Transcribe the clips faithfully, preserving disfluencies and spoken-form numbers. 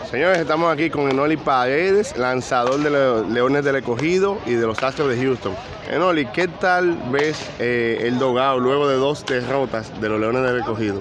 Señores, estamos aquí con Enoli Paredes, lanzador de los Leones del Escogido y de los Astros de Houston. Enoli, ¿qué tal ves eh, el dogao luego de dos derrotas de los Leones del Escogido?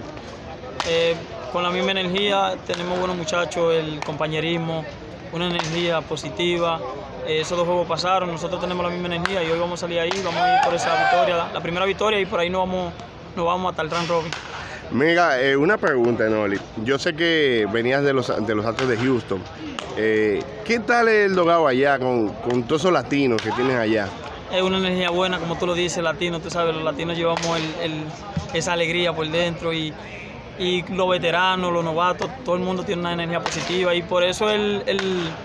Eh, con la misma energía, tenemos buenos muchachos, el compañerismo, una energía positiva. Eh, esos dos juegos pasaron, nosotros tenemos la misma energía y hoy vamos a salir ahí, vamos a ir por esa victoria, la, la primera victoria, y por ahí nos vamos, nos vamos hasta el round robin. Mira, eh, una pregunta, Enoli. Yo sé que venías de los, de los Astros de Houston. Eh, ¿Qué tal el dogao allá con, con todos esos latinos que tienes allá? Es una energía buena, como tú lo dices, latino, tú sabes, los latinos llevamos el, el, esa alegría por dentro, y, y los veteranos, los novatos, todo el mundo tiene una energía positiva, y por eso el, el,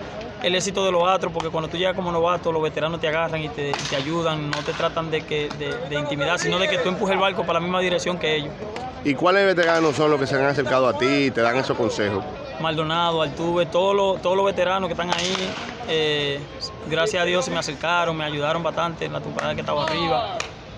el éxito de los Astros, porque cuando tú llegas como novato, los veteranos te agarran y te, te ayudan, no te tratan de, que, de, de intimidar, sino de que tú empujes el barco para la misma dirección que ellos. ¿Y cuáles veteranos son los que se han acercado a ti y te dan esos consejos? Maldonado, Altuve, todos los, todos los veteranos que están ahí, eh, gracias a Dios se me acercaron, me ayudaron bastante en la temporada que estaba arriba.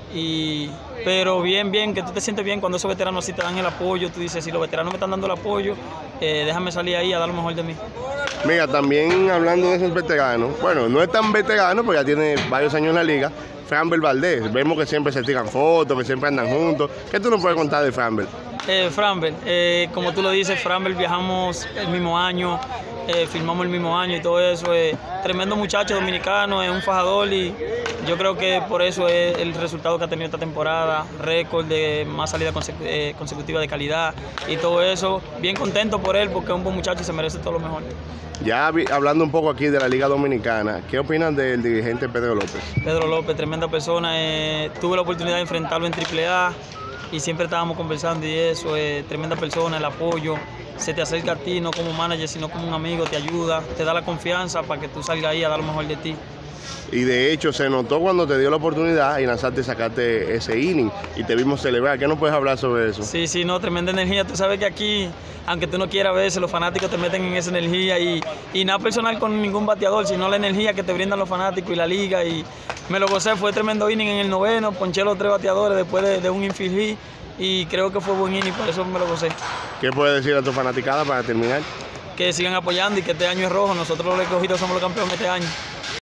Y, pero bien, bien, que tú te sientes bien cuando esos veteranos así te dan el apoyo. Tú dices, si los veteranos me están dando el apoyo, eh, déjame salir ahí a dar lo mejor de mí. Mira, también hablando de esos veteranos, bueno, no es tan veterano, porque ya tiene varios años en la liga, Framber Valdez. Vemos que siempre se tiran fotos, que siempre andan juntos. ¿Qué tú nos puedes contar de Framber? Eh, Framber, eh, como tú lo dices, Framber, viajamos el mismo año, eh, filmamos el mismo año y todo eso. Eh, tremendo muchacho dominicano, es un fajador, y yo creo que por eso es el resultado que ha tenido esta temporada, récord de más salida consecu eh, consecutiva de calidad y todo eso. Bien contento por él, porque es un buen muchacho y se merece todo lo mejor. Ya hablando un poco aquí de la Liga Dominicana, ¿qué opinan del dirigente Pedro López? Pedro López, tremenda persona. Eh, tuve la oportunidad de enfrentarlo en triple A y siempre estábamos conversando y eso. Eh, tremenda persona, el apoyo. Se te acerca a ti, no como manager, sino como un amigo, te ayuda, te da la confianza para que tú salgas ahí a dar lo mejor de ti. Y de hecho se notó cuando te dio la oportunidad y lanzaste, sacaste ese inning y te vimos celebrar. ¿Qué nos puedes hablar sobre eso? Sí, sí, no, tremenda energía. Tú sabes que aquí, aunque tú no quieras, a veces los fanáticos te meten en esa energía, y, y nada personal con ningún bateador, sino la energía que te brindan los fanáticos y la liga. Y me lo gocé, fue tremendo inning en el noveno, ponché los tres bateadores después de, de un infield hit, y creo que fue buen inning, por eso me lo gocé. ¿Qué puedes decir a tu fanaticada para terminar? Que sigan apoyando y que este año es rojo. Nosotros los Escogidos somos los campeones este año.